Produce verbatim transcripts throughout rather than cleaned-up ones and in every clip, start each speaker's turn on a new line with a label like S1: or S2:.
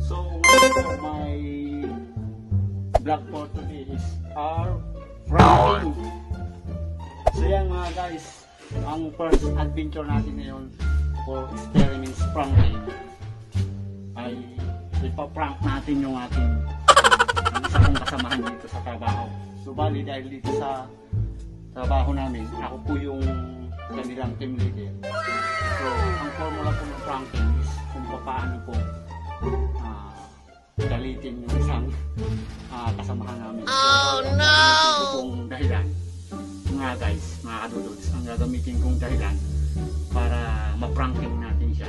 S1: So, ngayon po, my vlog for today is our pranking. So yan mga guys, ang first adventure natin ngayon for experiments pranking ay ipaprank natin yung ating ang isa kong kasamahan dito sa trabaho. So bali dahil dito sa trabaho namin, ako po yung kanilang team leader. So ang formula po ng pranking is kung paano po uh, galitin yung isang uh, kasamahan namin. So,
S2: oh no!
S1: Ito pong dahilan mga guys, mga kadudods, ang gagamitin kong dahilan para ma-pranking natin siya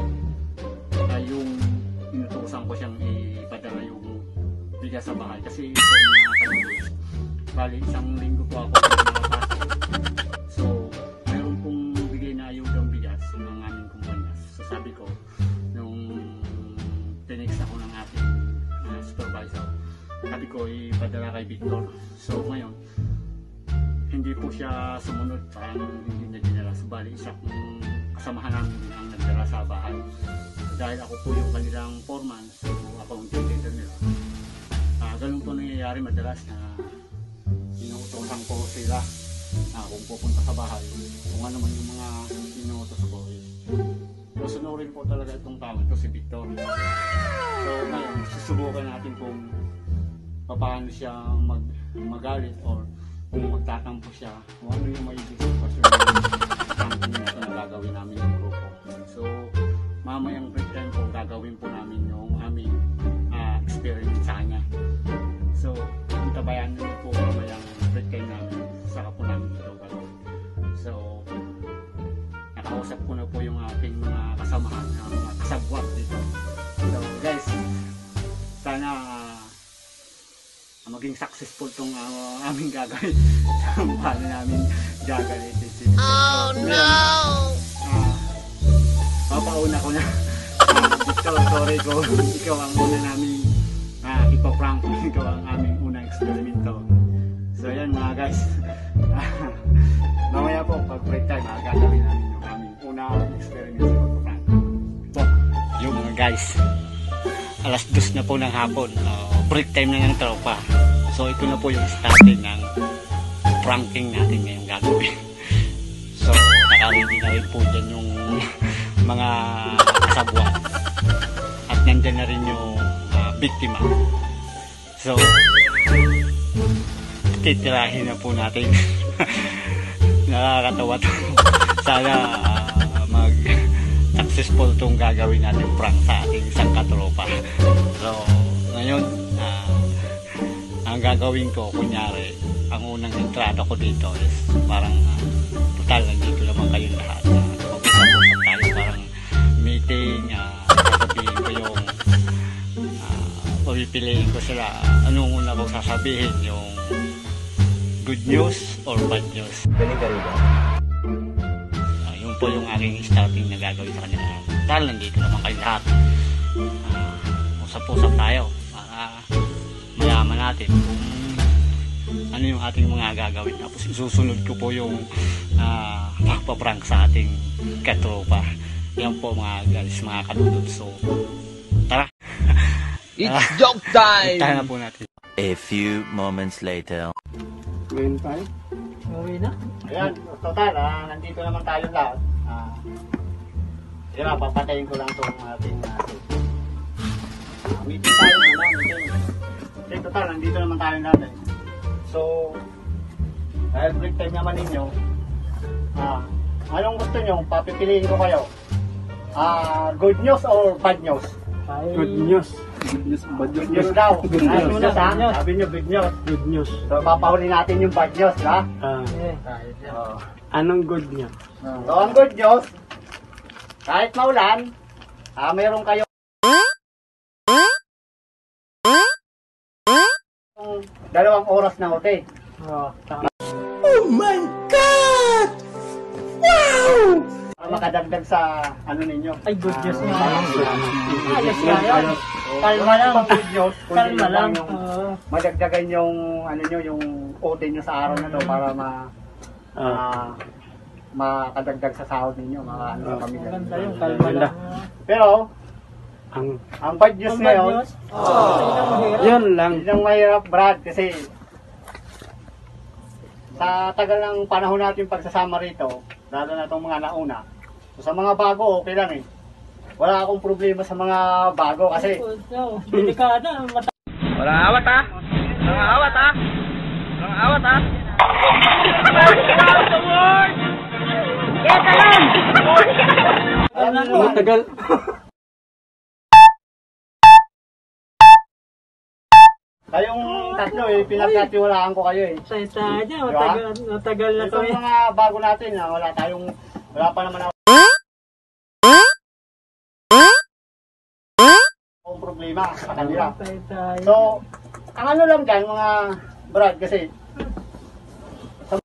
S1: ay yung inutusan ko siyang ipadala yung bigas sa bahay. Kasi ito mga kadudods, bali isang linggo po ako nakapasok. So mayroon pong bigay na ayudang bigas ng aming kumpanya. So sabi ko, nung tinext ako ng ating uh, supervisor, sabi ko ipadala kay Victor. So ngayon hindi po siya sumunod, parang hindi niya dinala. So bali isa kong kasamahan namin din ang nagdala sa bahay. So, dahil ako po yung kanilang foreman, so ako ang team leader nila. Uh, ganun po nangyayari madalas na inuutosan ko sila uh, kung pupunta sa bahay. Kung ano man yung mga inuutos ko eh. Susunurin po talaga itong tao, ito si Victor. So ngayon, susubukan natin kung paano siya mag magalit or kung magtatampo siya, kung ano yung may sitwasyon na gagawin namin yung grupo. So mamayang break time po gagawin po namin yung aming uh, experiment sa kanya. So tabayan nyo po mamayang break time namin, saka po namin ito gagawin. So nakausap ko na po yung ating mga kasamahan, mga kasabwat dito. So guys, sana uh, maging successful tong uh, aming gagawin. Paano namin gagalitin si Victor.
S2: Oh no!
S1: Uh, papauna ko na. Uh, Victor, sorry ko. Ikaw ang una namin uh, ipaprank. Ikaw ang aming unang eksperimento. So yan mga guys. Mamaya po, pag break time, uh, gagawin namin yung aming unang experiment sa pagpaprank. So, yung mga guys, alas dos na po ng hapon. Uh, break time na ng tropa. So ito na po yung starting ng pranking natin ngayong gagawin. So nakaready na rin po dyan yung mga kasabwat. At nandyan na rin yung uh, biktima. So titirahin na po natin. Nakakatawa to. Sana uh, mag successful itong gagawin natin prank sa ating isang katropa. So ngayon uh, ang gagawin ko, kunyari ang unang entrada ko dito is parang uh, total nandito naman kayong lahat, uh, mag-usap-usap tayo, parang meeting, uh, sasabihin ko yung uh, pipiliin ko sila anong una kong sasabihin, yung good news or bad news.
S3: Galing ka rin ba?
S1: Uh, yun po yung aking starting na gagawin sa kanila. Total nandito naman kayong lahat, uh, usap-usap tayo para mayaman natin kung ano yung ating mga gagawin. Tapos isusunod ko po yung uh, magpaprank sa ating katropa. Yan po mga guys, mga kadudod. So tara,
S3: It's joke time!
S1: tayo na po natin.
S4: A few moments later.
S1: Ngayon tayo?
S3: Uwi na?
S1: Ayan, total ah, nandito naman tayo lahat. Ah, yun ah, papatayin ko lang itong ating natin. Ah, meeting tayo muna, meeting. Okay, total, nandito naman tayo natin. So, dahil break time naman ninyo, ah, anong gusto nyo? Papipiliin ko kayo. Ah, good news or bad news?
S5: Good news. Good news. Bad
S1: Good news daw.
S5: Good
S1: Ah,
S5: news.
S1: good news ha? Sabi nyo good news.
S5: Good news.
S1: So, papahuli natin yung bad news, ha?
S5: Ah,
S1: Oh.
S5: anong good news?
S1: So, ang good news, kahit maulan, ah, mayroon kayo dalawang oras na hotel.
S5: Oh,
S3: Oh my God! Wow!
S1: Para makadagdag sa ano ninyo.
S5: ay, good news nga.
S1: Ayos na yan. Kalma lang. Good news.
S5: Kalma lang.
S1: Yung madagdagan yung ano nyo, yung O T nyo sa araw na to para ma ah, makadagdag sa sahod ninyo, mga ano sa pamilya.
S5: Maganda yung kalma lang.
S1: Pero,
S5: Ang,
S1: Ang bad news
S3: Ang bad
S1: ngayon,
S3: news. Yun ang mahirap.
S5: yun lang.
S1: yun ang mahirap, Brad, kasi sa tagal ng panahon natin pagsasama rito, lalo na itong mga nauna, so, sa mga bago, okay lang eh. Wala akong problema sa mga bago kasi
S3: No, delikada. Mata-
S2: Walang awat ha? Walang awat ha? Walang awat ha?
S1: alam niyo naman,
S5: Matagal.
S1: kayong tatlo eh, pinagkatiwalaan ko kayo eh.
S3: Sa niya,
S1: Diba?
S3: matagal, matagal na to
S1: Itong
S3: eh.
S1: mga bago natin na wala tayong, wala pa naman ako. Akong problema sa kanila.
S3: Patay tayo.
S1: So, ang ano lang dyan mga Brad kasi sa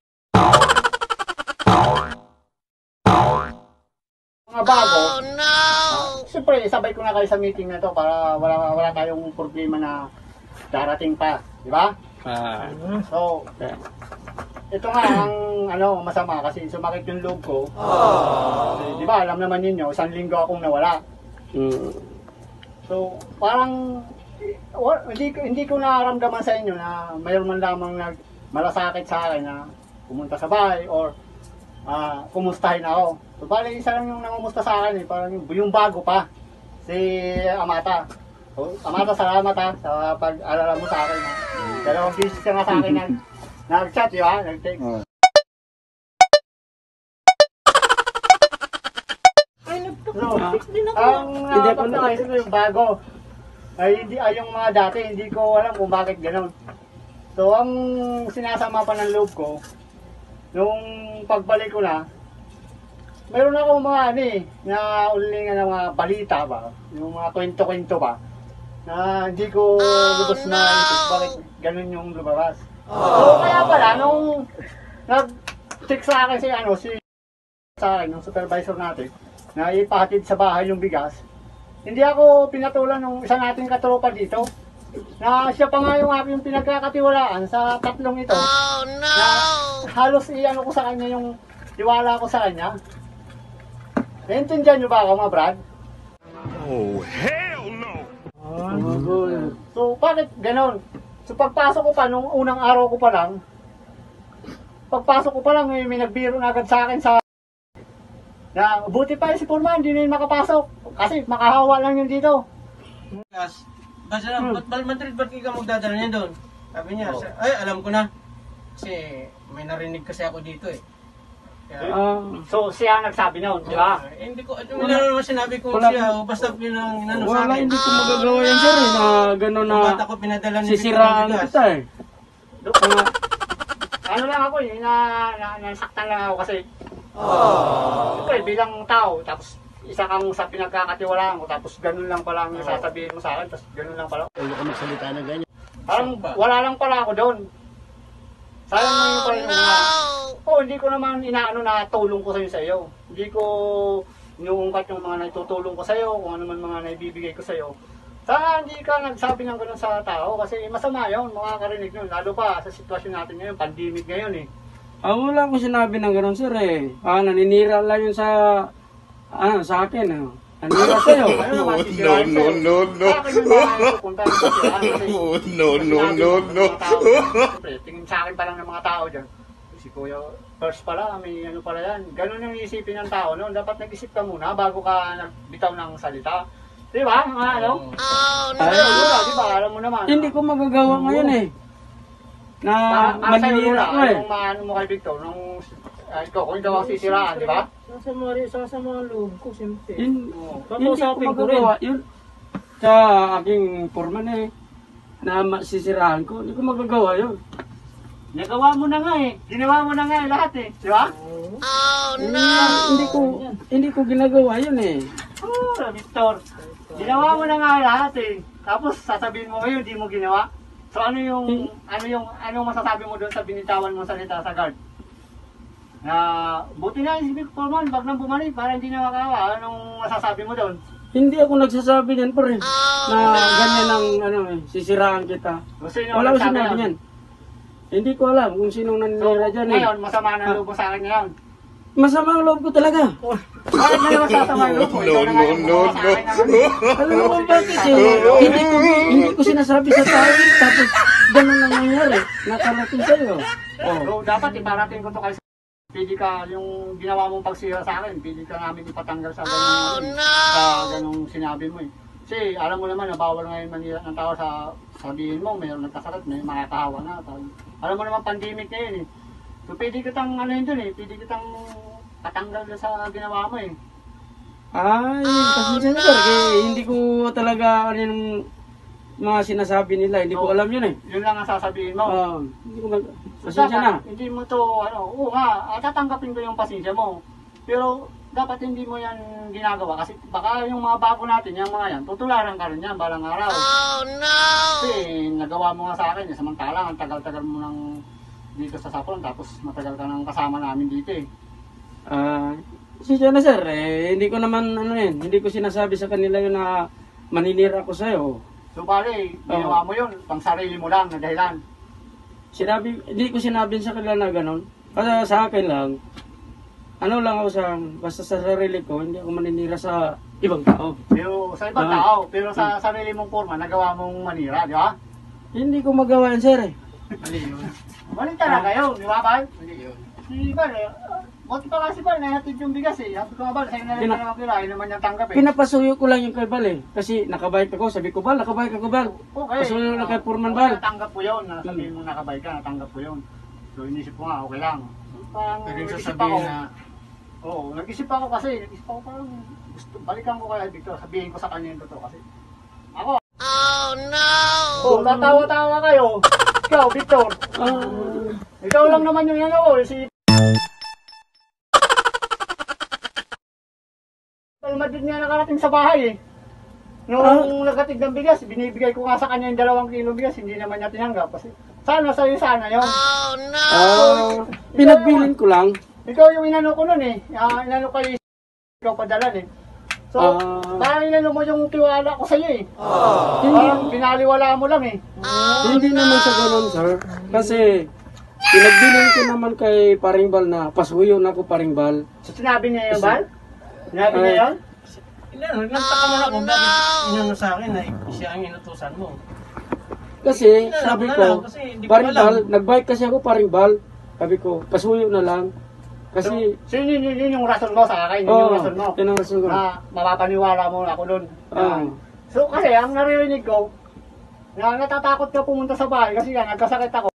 S1: mga bago, oh, no! Siyempre, sabay ko na kayo sa meeting na to para wala wala tayong problema na darating pa, di ba?
S5: Ah,
S1: So, ito nga ang ano masama kasi sumakit yung loob ko. Kasi, di ba, alam naman ninyo, isang linggo akong nawala.
S5: mm,
S1: So, parang wa- hindi ko- hindi ko nararamdaman sa inyo na mayroon man lamang nag malasakit sa akin na pumunta sa bahay or ah, kumustahin ako. So, bali isa lang yung nangumusta sa akin eh, parang yung, yung bago pa, si Amata. So, Amata, salamat ha sa pag-alala mo sa akin. Ha. Dalawang beses ka nga sa akin nag, nag-chat, di ba? Nag-text.
S3: Ay,
S1: So,
S3: nagpa-fix din ako.
S1: ang
S5: Hindi ako
S1: nakakapagpaisip ko yung bago. Ay, hindi, ay yung mga dati, hindi ko alam kung bakit gano'n. So, ang sinasama pa ng loob ko, nung pagbalik ko na, meron ako mga ano eh, na ulingan ng mga balita ba, yung mga kwento-kwento ba, na hindi ko lubos na isip bakit ganun yung lumabas. So, kaya pala, nung nag-text sa akin si, ano, si, sa akin, yung supervisor natin, na ipahatid sa bahay yung bigas, hindi ako pinatulan ng isa nating katropa dito. Na siya pa nga yung aking pinagkakatiwalaan sa tatlong ito. Oh, no! Na halos iano ko sa kanya yung tiwala ko sa kanya. Naintindihan nyo ba ako mga Brad? So bakit ganon? So pagpasok ko pa, nung unang araw ko pa lang, pagpasok ko pa lang may, may nagbiro na agad sa akin sa na buti pa si Purman, hindi na yun makapasok. Kasi makahawa lang yun dito.
S6: Basta lang, ba't Bal Madrid, ba't ka magdadala niya doon? Sabi niya,
S1: Oo.
S6: sa- ay, alam ko na. Kasi may narinig kasi ako dito eh. Kaya,
S5: ah,
S1: So siya nagsabi noon, di ba?
S6: eh, hindi ko, ano naman sinabi ko
S5: Wala-
S6: siya, o basta yun ang inano sa
S5: wala,
S6: akin.
S5: hindi ko magagawa yan sir eh, na gano'n
S6: Kung ba't
S5: na
S6: ako pinadala niya
S5: sisiraan
S6: bigas?
S5: kita eh.
S1: Ah, ano lang ako eh, na, na, nasaktan lang ako kasi siyempre bilang tao, tapos isa kang sa pinagkakatiwalaan ko, tapos ganun lang pala ang sasabihin mo sa akin, tapos ganun lang pala.
S7: Ulo ka magsalita na ganyan.
S1: Parang wala lang pala ako doon. Sayang mo yung pala yung mga, oh, hindi ko naman inaano na tulong ko sa'yo sa iyo. Hindi ko inuungkat yung mga naitutulong ko sa'yo, kung ano man mga naibibigay ko sa'yo. Sana hindi ka nagsabi ng ganun sa tao kasi masama yun, makakarinig nun. Lalo pa sa sitwasyon natin ngayon, pandemic ngayon eh.
S5: Ah, wala akong sinabi ng gano'n sir eh. Ah, naninira lang yun sa, ah, sa akin ah. Naninira sa'yo.
S1: Ano naman, sisirain
S7: no,
S1: sa'yo.
S7: no, no.
S1: Sa akin yung mga pupunta yung sisirain kasi
S7: No, no, no, no.
S1: Siyempre, tingin sa akin pa lang ng mga tao dyan. Si Kuya, first pala, may ano pala yan. Ganun yung isipin ng tao noon. Dapat nag-isip ka muna bago ka nagbitaw ng salita. Di ba? Mga ano?
S5: Ay,
S1: Lula, di ba? Alam mo naman.
S5: hindi ko magagawa ngayon eh. Na
S1: Pa- para sa'yo,
S5: maninira
S1: Lula,
S5: ko eh.
S1: yung maano mo kay Victor, nung uh, ikaw, kung ikaw ang sisiraan, di ba?
S3: Sasama rin, sasama ang loob ko, siyempre.
S5: Yun,
S1: Oo.
S5: hindi ko
S3: Kakausapin ko rin.
S5: magagawa yun. Sa aking foreman eh, na masisiraan ko, hindi ko magagawa yun.
S1: Nagawa mo na nga eh. Ginawa mo na nga eh lahat eh. Di ba?
S5: Hindi, hindi ko, hindi ko ginagawa yun eh.
S1: Oo, Victor. Ginawa mo na nga lahat eh. Tapos sasabihin mo ngayon, di mo ginawa. So ano yung, ano yung, ano masasabi mo doon sa binitawan mong salita sa guard? Na buti na si Victor man, wag nang bumalik para hindi na makawa. Anong masasabi mo doon?
S5: Hindi ako nagsasabi niyan pa rin. Na ganyan ang ano eh, sisiraan kita.
S1: Gusto nyo
S5: Wala ko
S1: nagsabi
S5: sinabi
S1: nun?
S5: niyan. Hindi ko alam kung sinong
S1: So,
S5: nanira dyan eh.
S1: ngayon, masama na loob mo sa akin ngayon.
S5: Masama ang loob ko talaga.
S1: Bakit na naman sasama yung loob mo? Ikaw na nga yung
S7: No, no,
S1: gumawa sa akin ng ano.
S5: Alam mo kung bakit eh. Hindi ko, hindi ko sinasabi sa tao, tapos ganun ang nangyari. Nakarating sa'yo. Oh.
S1: So, dapat iparating ko to kay pwede ka, yung ginawa mong pagsira sa akin, pwede ka namin ipatanggal sa ganung, oh, no! Sa ganung sinabi mo eh. Kasi alam mo naman na bawal ngayon manira ng tao sa sabihin mo, mayroong nagkasakit, may makakahawa na. Alam mo naman pandemic ngayon eh. So pwede kitang ano yun dun eh, pwede kitang patanggal sa ginawa mo eh.
S5: Ay, pasensya na sir. Eh, hindi ko talaga ano yung mga sinasabi nila. Hindi ko alam yun eh.
S1: Yun lang ang sasabihin mo.
S5: Ah, hindi ko mag...
S1: So,
S5: Pasensya na.
S1: dapat, hindi mo to, ano, oo nga, ah, tatanggapin ko yung pasensya mo. Pero dapat hindi mo yan ginagawa kasi baka yung mga bago natin, yung mga yan, tutularan ka rin yan balang araw. Oh no! Kasi nagawa mo nga sa akin, eh, samantalang ang tagal-tagal mo nang dito sa Sapon, tapos matagal ka nang kasama namin dito eh.
S5: Ah, pasensya na sir. Eh, hindi ko naman ano yun. Hindi ko sinasabi sa kanila yun na maninira ko sa'yo.
S1: So pare, ginawa mo yun, pang sarili mo lang na dahilan.
S5: Sinabi, hindi ko sinabi sa kanila na gano'n. Kasi sa akin lang, ano lang ako sa, basta sa sarili ko, hindi ako maninira sa ibang tao.
S1: Pero sa ibang
S5: Ah.
S1: tao, pero sa sarili mong forma, nagawa mong manira, di ba?
S5: Hindi ko magawa yan sir eh.
S6: Mali yun.
S1: Mali talaga yun, di ba, Bal?
S6: Mali yun.
S1: Si Bal, eh, buti pa kasi Bal, nahatid yung bigas eh. Sabi ko nga Bal, sa'yo na lang
S5: Pina-
S1: naman kila, ayaw naman niyang tanggap eh.
S5: Pinapasuyo ko lang yung kay Bal eh. Kasi nakabike ako, sabi ko Bal, nakabike ako Bal.
S1: Okay.
S5: Pasuyo lang kay
S1: Ah,
S5: Purman
S1: okay,
S5: Bal.
S1: natanggap ko yun, nasabihin mo nakabay ka, natanggap ko yun. So inisip ko nga, okay lang. Parang
S6: Pero yung
S1: nag-isip
S6: sasabihin
S1: ako,
S6: na,
S1: oo, nag-isip ako kasi, nag-isip ako parang, gusto, balikan ko kay Victor, sabihin ko sa kanya yung totoo kasi. Ako, oh no! Oh, tatawa-tawa kayo. Ikaw, Victor.
S5: Ah,
S1: Ikaw lang naman yung ano ko, si Real Madrid nga nakarating sa bahay eh. Nung nagkatid ng bigas, binibigay ko nga sa kanya yung dalawang kilo bigas, hindi naman niya tinanggap. Kasi sana sa'yo sana yun.
S5: ah, pinagbilin ko lang.
S1: Ikaw yung inano ko nun eh. Uh, inano ko yung ikaw padalan eh. So,
S5: Ah.
S1: parang inano mo yung tiwala ko sa'yo eh. Parang pinaliwala mo lang eh.
S5: Hindi naman sa ganun sir. Kasi pinagbilin ko naman kay Paring Bal na pasuyo na ako Paring Bal.
S1: So, sinabi niya yun, Bal? Sinabi niya yun?
S6: ilan, nagtaka man ako, bakit inano sa akin na siya ang inutusan mo?
S5: Kasi
S6: Hindi,
S5: sabi
S6: wala
S5: ko,
S6: lang, kasi hindi ko
S5: Paring
S6: alam.
S5: Bal, nagbike kasi ako Paring Bal. Sabi ko, pasuyo na lang.
S1: So,
S5: Kasi,
S1: so yun, yun, yun yung rason mo sa akin, yun yung
S5: oo,
S1: rason mo.
S5: yun ang rason ko.
S1: Na mapapaniwala mo ako doon.
S5: Ah.
S1: So kasi ang naririnig ko, na natatakot ka pumunta sa bahay kasi nga nagkasakit ako.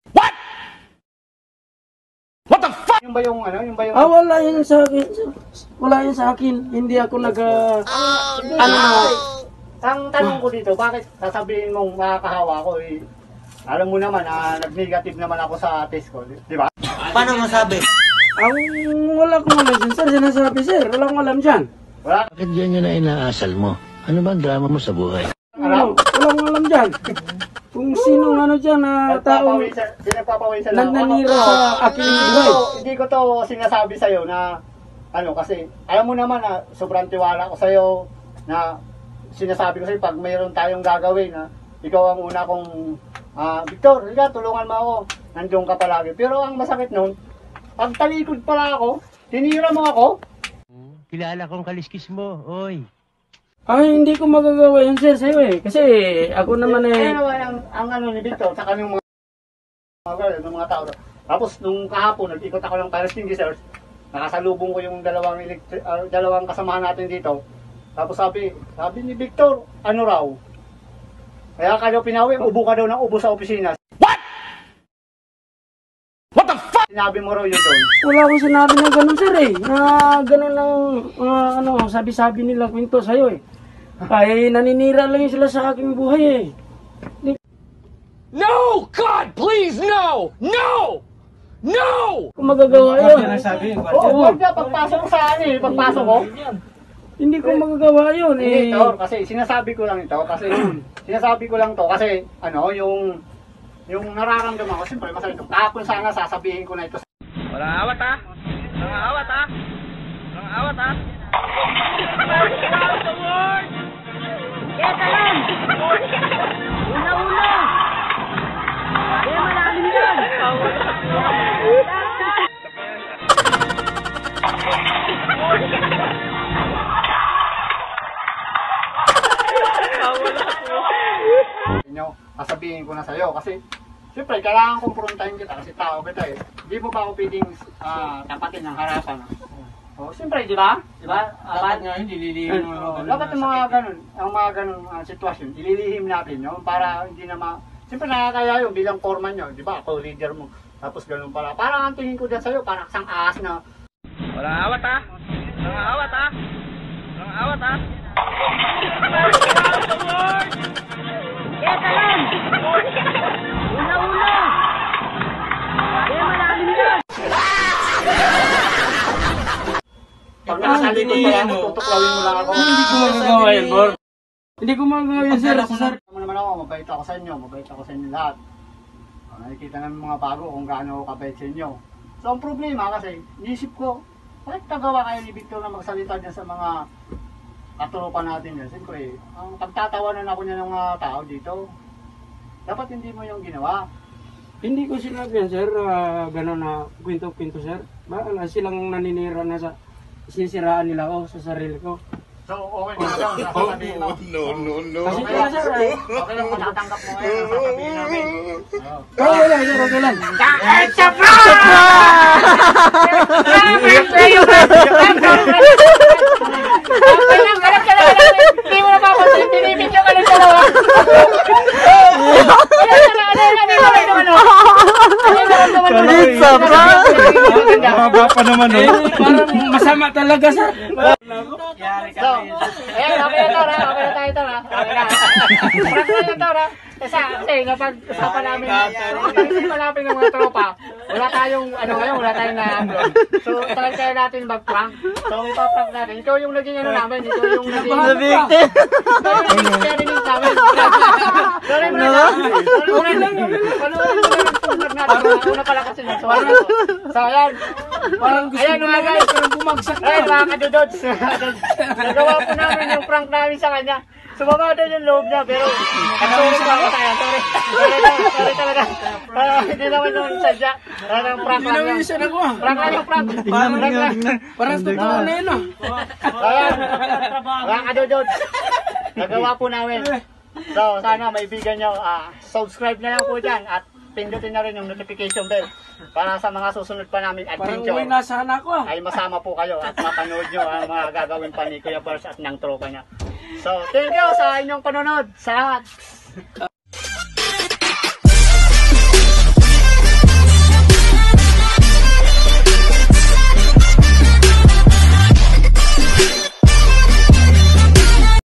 S1: Yung ba yung ano, yung ba yung
S5: Ah, wala yun sa akin. Wala yun sa akin. Hindi ako nag... ah,
S1: Hindi,
S5: ano na,
S1: kasi, ang tanong ko dito, bakit sasabihin mong makakahawa ko eh, alam mo naman na nag-negative naman ako sa test ko, di ba?
S2: Paano masabi?
S5: ang wala akong alam dyan, sir. Sinasabi, sir. Wala akong alam dyan.
S1: Wala.
S7: Bakit yan yun na inaasal mo? Ano ba ang drama mo sa buhay?
S5: Ano, wala akong alam dyan. Kung sinong ano dyan na tao
S1: Nagpapawisan, pinagpapawisan lang ako.
S5: nananira
S1: Ano,
S5: sa aking
S1: Hindi
S5: buhay.
S1: ko, hindi ko to sinasabi sa'yo na ano kasi alam mo naman na sobrang tiwala ko sa'yo na sinasabi ko sa'yo pag mayroon tayong gagawin na ikaw ang una kong ah, Victor, higa, tulungan mo ako. Nandiyon ka palagi. Pero ang masakit nun, pag talikod pala ako, tinira mo ako.
S2: Kilala kong kaliskis mo, oy.
S5: Ay, hindi ko magagawa yun, sir, sa'yo eh. Kasi ako naman eh...
S1: Ano naman ang, ang ano ni Victor, sa kanyang mga mga, ng mga tao. Tapos nung kahapon, nag-ikot ako ng fire extinguishers, nakasalubong ko yung dalawang elektri- ah, dalawang kasamahan natin dito. Tapos sabi, sabi ni Victor, ano raw? Kaya ka daw pinawi, ubo ka daw ng ubo sa opisina. What? What the fuck? Sinabi mo raw yun doon.
S5: Wala akong sinabi na gano'n, sir eh. Na gano'n lang, mga ano, sabi-sabi nila kwento sa'yo eh. Ay, naninira lang yun sila sa aking buhay eh.
S8: No! God, please, no! No! No!
S5: Kung magagawa
S6: Bakit
S5: yun.
S6: nagsabi yung
S1: Oo,
S6: kwarto?
S1: wag na, pagpasok ko sa ano eh, pagpasok ko.
S5: Hindi ko magagawa yun
S1: Hindi,
S5: eh.
S1: ito, kasi sinasabi ko lang ito, kasi sinasabi ko lang to kasi ano, yung yung nararamdaman ko, siyempre masakit ito. Kahapon sana sasabihin ko na ito.
S2: Walang awat ha? Walang awat ha? Walang awat ha?
S1: nyo. Sasabihin ko na sa'yo kasi siyempre kailangan kumprontahin kita kasi tao kita eh. Hindi mo ba ako pwedeng ah, tapatin ng harapan? Oh, siyempre, di ba? Di ba?
S6: Dapat nga hindi lilihim
S1: Oo,
S6: mo.
S1: dapat yung mga ganun, ang mga ganun ah, sitwasyon, ililihim natin yun para hindi na ma... Siyempre nakakaya yun bilang foreman nyo, di ba? Ako leader mo. Tapos ganun pala. Parang ang tingin ko dyan sa'yo, parang isang ahas na...
S2: Walang awat ha. Walang awat ha. Walang awat ha.
S1: Pag nakasali ko pala ako, tutuklawin mo lang ako.
S5: Hindi ko magagawa yan, Bor. Hindi ko magagawa yan, sir. Sir.
S1: Alam mo naman ako, mabait ako sa inyo, mabait ako sa inyo lahat. Oh, nakikita namin mga bago kung gaano ako kabait sa inyo. So ang problema kasi, inisip ko, bakit nagawa kayo ni Victor na magsalita dyan sa mga katulupan natin dyan? Siyempre, ang pagtatawanan ako niya ng mga tao dito, dapat hindi mo yung ginawa.
S5: Hindi ko sinabi yan, sir. Uh, gano'n na kwento-kwento, sir. Bahala silang naninira na sa sinisiraan nila ako sa sarili ko.
S1: So, okay na daw, sasabihin mo.
S8: No, no, no.
S5: Kasi kaya, sir, eh.
S1: Okay lang kung natatanggap mo ngayon, ang sasabihin namin. Oh.
S5: Okay lang, sir. Okay lang.
S3: Hindi mo na pa ako pinibigyan ka ng dalawa.
S2: Kalisa pa.
S5: Mahaba pa naman, eh. Parang masama talaga, sir.
S6: Yari ka
S1: So,
S6: rin.
S1: eh, okay na to, ha? Okay na tayo to, ha? Okay na. Prank na to, ha? Kasi, kasi, napag-usapan namin, napag-usapan namin ng mga tropa, wala tayong, ano ngayon, wala tayong na-upload. So, tayo tayo natin mag-prank. So, ipaprank natin. Ikaw yung naging ano namin, ikaw yung naging...
S2: Victim.
S1: Ikaw yung naging experiment namin. Sorry mo na lang. Sorry lang. Panuorin mo na yung sponsor natin. Una pala kasi nagsuwala ko. So, ayan.
S5: Parang gusto
S1: Ayan,
S5: ko
S1: mga
S5: na,
S1: guys.
S5: parang bumagsak na.
S1: Ayun mga kadudods. Nagawa po namin yung prank namin sa kanya. Sumama doon yung loob niya, pero sorry pa ako tayo. Sorry. Sorry, na, sorry talaga. Ah, hindi naman yung sadya. Parang prank
S5: Hindi
S1: lang
S5: naman
S1: yan.
S5: yung sana ko, ah.
S1: Prank lang yung prank.
S5: Parang
S1: Prank lang.
S5: Parang totoo na yun, ah.
S1: Ayan. Mga kadudods. Nagawa po namin. So, sana maibigan nyo. ah, subscribe na lang po dyan at pindutin na rin yung notification bell para sa mga susunod pa namin
S5: Parang
S1: adventure.
S5: uwi na sana ako, ah.
S1: Ay masama po kayo at mapanood nyo ang mga gagawin pa ni Kuya Bars at ng tropa niya. So, thank you sa inyong panonood. Salamat!